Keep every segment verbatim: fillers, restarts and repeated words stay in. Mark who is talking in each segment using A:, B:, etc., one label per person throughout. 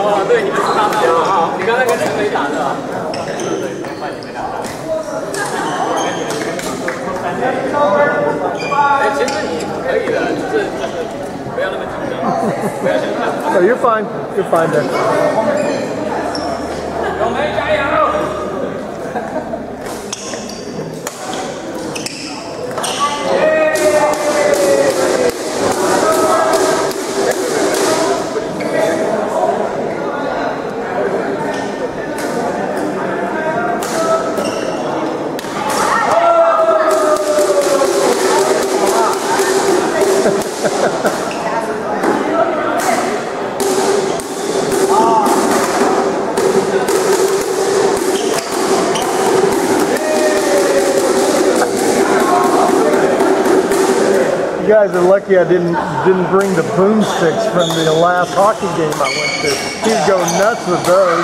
A: 哦，对，你们是搭档啊！你刚才跟陈伟打的啊？对，换你们俩打。哎，其实你可以的，就是就是不要那么紧张，不要紧张。
B: No, you're fine. You're fine then.
A: 永梅加油！
B: You guys are lucky I didn't didn't bring the boomsticks from the last hockey game I went to. He'd go nuts with those.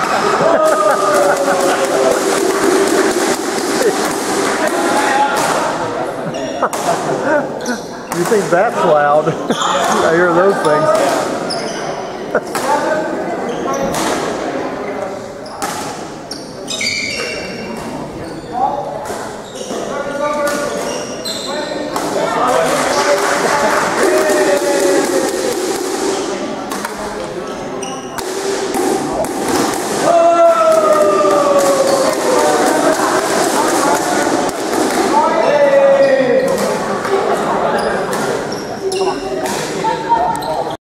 B: You think that's loud? I hear those things.